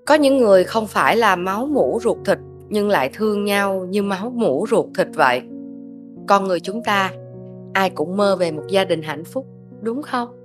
Có những người không phải là máu mủ ruột thịt nhưng lại thương nhau như máu mủ ruột thịt vậy. Con người chúng ta, ai cũng mơ về một gia đình hạnh phúc, đúng không?